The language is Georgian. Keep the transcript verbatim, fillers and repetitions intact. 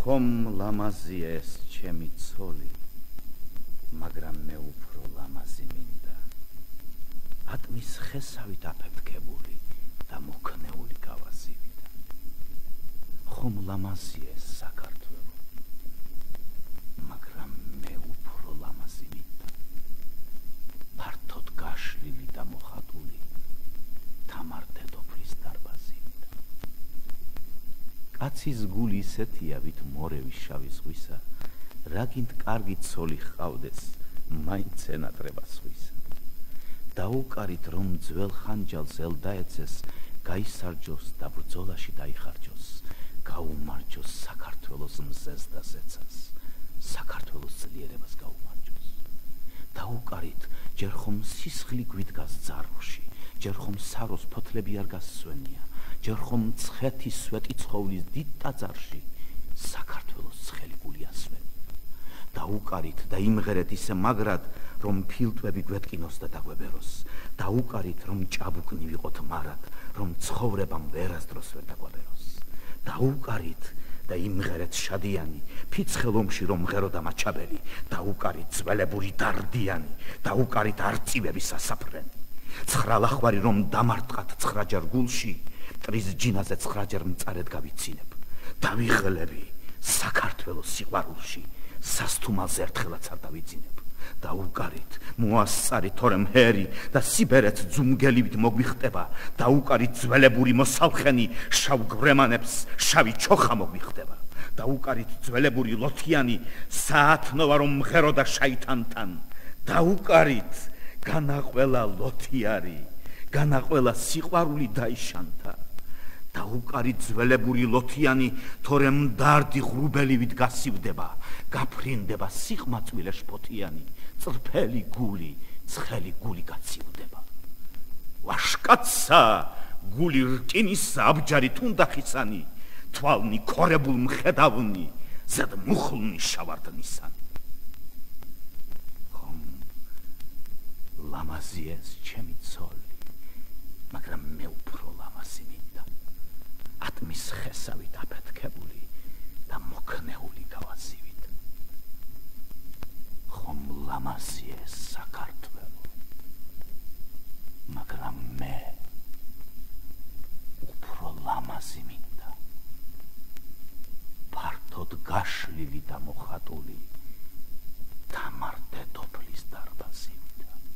ხომ ლამაზია ეს ჩემი ცოლი, მაგრამ მე უფრო ლამაზი მინდა. ატმის ხესავით აფეთქებული და მოქნეული გავაზივით. ხომ ლამაზია ეს საქართველო, მაგრამ მე უფრო ლამაზი მინდა. ფართოდ გაშლილი და მოხატული თამარ დედოფლის დარბაზით. კაცის გული ისეთია, ვით მორევი შავი ზღვისა, რაგინდ კარგი ცოლი ჰყავდეს, მაინც ენატრება სხვისა. დაუკარით, რომ ძველ ხანჯალს ელდაეცეს, გაისარჯოს და ბრძოლაში დაიხარჯოს, გაუმარჯოს საქართველოს მზეს და ზეცას, საქართველოს ძლიერებას გაუმარჯოს. დაუკარით, ჯერ ხომ სისხლი გვიდგას ძარღვში, ჯერ ხომ საროს ფოთლები არ გასსვენია, ჯერ ხომ მცხეთი სვეტი ცხოვლის დიდ ტაძარში, საქართველოს ცხელი გული ასვენია. დაუკარით და იმღერეთ ისე მაგრად, რომ ფილტვები გვეტკინოს და დაგვებეროს. დაუკარით, რომ ჭაბუკნი ვიყოთ მარად, რომ ცხოვრებამ ვერასდროს ვერ დაგვაბეროს. დაუკარით და იმღერეთ შადიანი, ფიცხელ ომში რომ მღეროდა მაჩაბელი. დაუკარით ძველებური დარდიანი, დაუკარით არწივები სასაფრენი. ცხრა ლახვარი რომ დამარტყათ ცხრაჯერ გულში, მტრის ჯინაზე ცხრაჯერ მწარედ გავიცინებ. დავიღლები საქართველოს სიყვარულში, სასთუმალს ერთხელაც არ დავიძინებ. დაუკარით მოასწარი თორემ ჰერი და სიბერეთ ძუნგელივით მოგვიხტება. დაუკარით ძველებური მოსალხენი შავ გვრემანებს შავი ჩოხა მოგვიხტება. დაუკარით ძველებური ლოთიანი საათნოვა რომ მღეროდა შაიტანთან. დაუკარით განაყველა ლოთიარი, განაყველა სიყვარული დაიშანთა. დაუკარით ძველებური ლოთიანი თორემ დარდი ღრუბელივით გასივდება, გაფრინდება სიყმაწვილე შფოთიანი, წრფელი გული, ცხელი გული გაცივდება. ვაშკაცა გული რკინისა აბჯარი თუნდახისანი, თვალნი ქორებულ მხედავნი, ზედ მუხლნი შავარდნისანი. ხომ ლამაზია ეს ჩემი ცოლი, მაგრამ მე უფრო ლამაზი მინდა. ატმის ხესავით აფეთქებული და მოქნეული გავაზივით. ხომ ლამაზია ეს საქართველო, მაგრამ მე უფრო ლამაზი მინდა. ფართოდ გაშლილი და მოხატული თამარ დედოფლის დარბაზით.